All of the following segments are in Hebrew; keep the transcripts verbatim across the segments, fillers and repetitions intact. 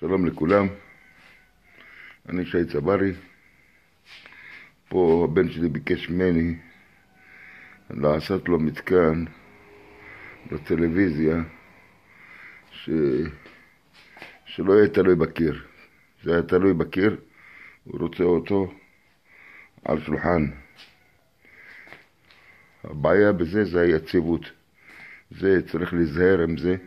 שלום לכולם, אני שי צברי. פה הבן שלי ביקש ממני לעשות לו מתקן בטלוויזיה ש... שלא יהיה תלוי בקיר. זה היה תלוי בקיר, הוא רוצה אותו על שולחן. הבעיה בזה זה היציבות. זה צריך להיזהר עם זה,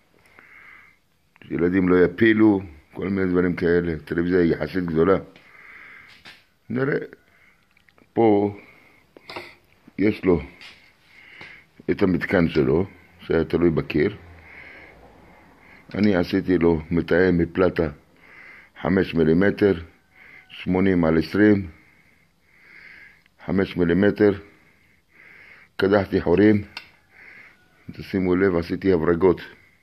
שילדים לא יפילו, כל מיני דברים כאלה. טלוויזיה היא יחסית גדולה. נראה, פה יש לו את המתקן שלו, שהיה תלוי בקיר. אני עשיתי לו מתאם מפלטה חמש מילימטר, שמונים על עשרים, חמש מילימטר. קדחתי חורים, תשימו לב, עשיתי הברגות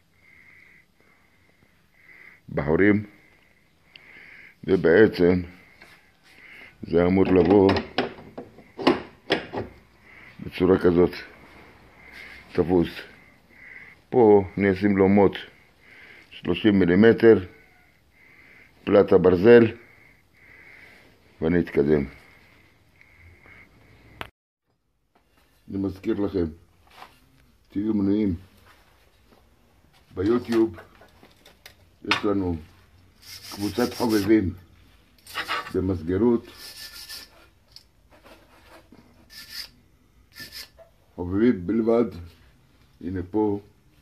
בחורים, ובעצם זה אמור לבוא בצורה כזאת, תפוס. פה אני אשים לו מוט שלושים מילימטר, פלטה ברזל, ואני אתקדם. אני מזכיר לכם, תהיו מנויים ביוטיוב. יש לנו קבוצת חובבים במסגרות, חובבים בלבד. הנה פה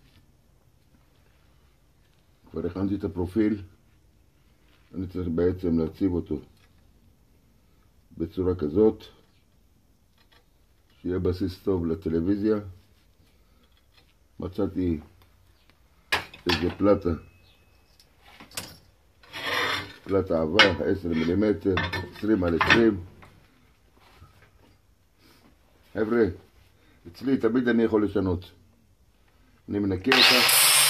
כבר הכנתי את הפרופיל. אני צריך בעצם להציב אותו בצורה כזאת שיהיה בסיס טוב לטלוויזיה. מצאתי איזה פלטה, פלטה עבה, עשר מילימטר, עשרים על עשרים. חבר'ה, אצלי תמיד אני יכול לשנות. אני מנקה אותה.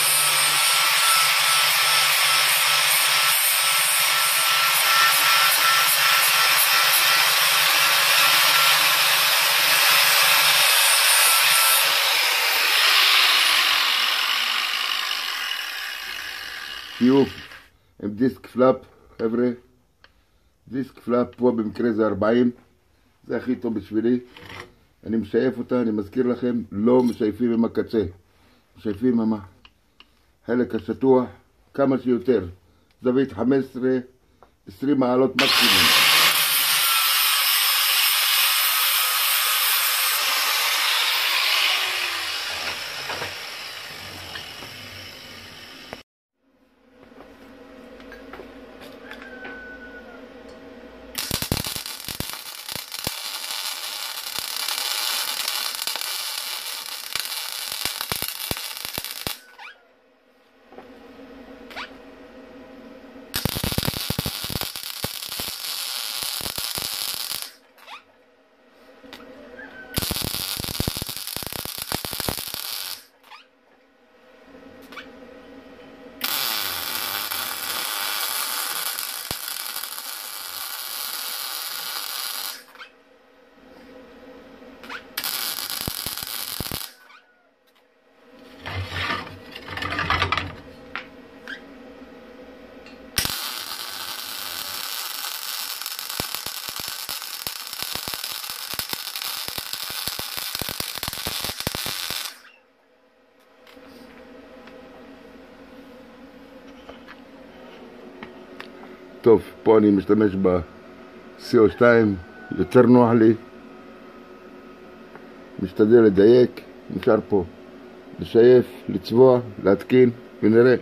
שיוף עם דיסק פלאפ, חבר'ה. דיסק פלאפ פה במקרה זה ארבעים, זה הכי טוב בשבילי. אני משייף אותה, אני מזכיר לכם, לא משייפים עם הקצה, משייפים עם החלק השטוח כמה שיותר, זווית חמש עשרה עשרים מעלות מקסימום. טוב, פה אני משתמש ב-סי או שתיים, יותר נוח לי, משתדל לדייק, נשאר פה לשייף, לצבוע, להתקין, ונראה.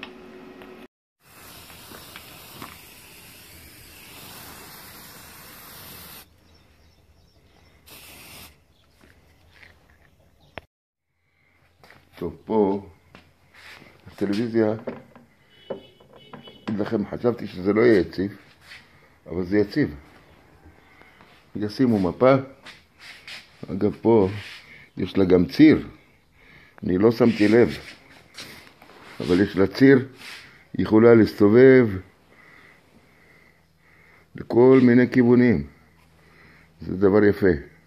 טוב, פה הטלוויזיה, לכם, חשבתי שזה לא יהיה יציב, אבל זה יציב. ישימו מפה. אגב, פה יש לה גם ציר, אני לא שמתי לב, אבל יש לה ציר, היא יכולה להסתובב לכל מיני כיוונים. זה דבר יפה.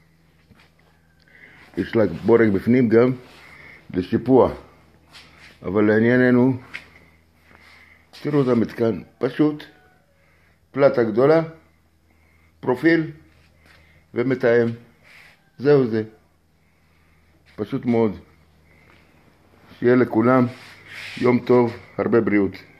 יש לה בורג בפנים גם לשיפוע, אבל לענייננו תראו את המתקן, פשוט, פלטה גדולה, פרופיל ומתאם. זהו זה. פשוט מאוד. שיהיה לכולם יום טוב, הרבה בריאות.